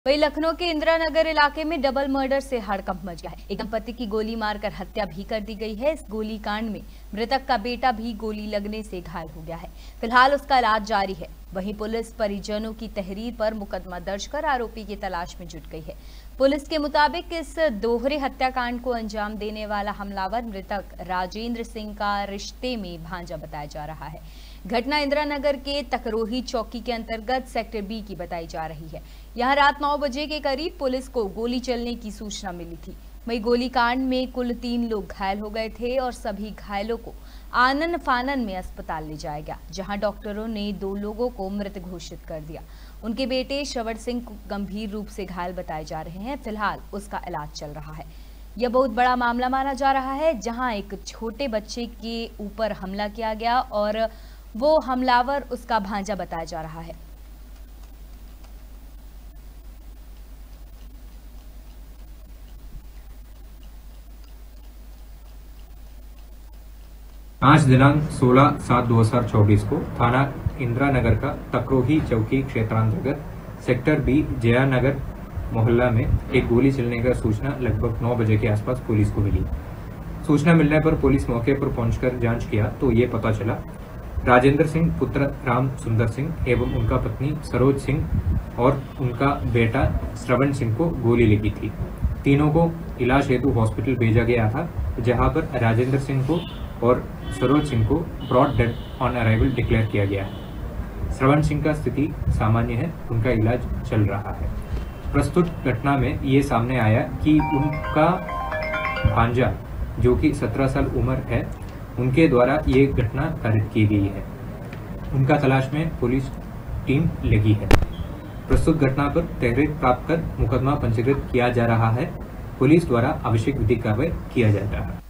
वहीं लखनऊ के इंदिरा नगर इलाके में डबल मर्डर से हड़कंप मच गया है। एक दंपति की गोली मारकर हत्या भी कर दी गई है। इस गोलीकांड में मृतक का बेटा भी गोली लगने से घायल हो गया है। फिलहाल उसका इलाज जारी है। वहीं पुलिस परिजनों की तहरीर पर मुकदमा दर्ज कर आरोपी की तलाश में जुट गई है। पुलिस के मुताबिक इस दोहरे हत्याकांड को अंजाम देने वाला हमलावर मृतक राजेंद्र सिंह का रिश्ते में भांजा बताया जा रहा है। घटना इंदिरा नगर के तकरोही चौकी के अंतर्गत सेक्टर बी की बताई जा रही है। यहां रात 9 बजे के करीब पुलिस को गोली चलने की सूचना मिली थी। वहीं गोलीकांड में कुल 3 लोग घायल हो गए थे और सभी घायलों को आनन फानन में अस्पताल ले जाया गया, जहां डॉक्टरों ने 2 लोगों को मृत घोषित कर दिया। उनके बेटे श्रवण सिंह गंभीर रूप से घायल बताए जा रहे हैं। फिलहाल उसका इलाज चल रहा है। यह बहुत बड़ा मामला माना जा रहा है, जहां एक छोटे बच्चे के ऊपर हमला किया गया और वो हमलावर उसका भांजा बताया जा रहा है। आज दिनांक 16/7/2024 को थाना इंदिरा नगर का तकरोही चौकी क्षेत्रांतर्गत सेक्टर बी जया नगर मोहल्ला में एक गोली चलने का सूचना लगभग 9 बजे के आसपास पुलिस को मिली। सूचना मिलने पर पुलिस मौके पर पहुंचकर जांच किया तो ये पता चला राजेंद्र सिंह पुत्र राम सुंदर सिंह एवं उनका पत्नी सरोज सिंह और उनका बेटा श्रवण सिंह को गोली लगी थी। तीनों को इलाज हेतु हॉस्पिटल भेजा गया था, जहां पर राजेंद्र सिंह को और सरोज सिंह को brought dead on arrival declare किया गया है। श्रवण सिंह का स्थिति सामान्य है, उनका इलाज चल रहा है। प्रस्तुत घटना में ये सामने आया कि उनका भांजा जो कि 17 साल उम्र है, उनके द्वारा ये घटना कारित की गई है। उनका तलाश में पुलिस टीम लगी है। प्रस्तुत घटना पर तहरीर प्राप्त कर मुकदमा पंजीकृत किया जा रहा है। पुलिस द्वारा आवश्यक विधिक कार्रवाई किया जाता है।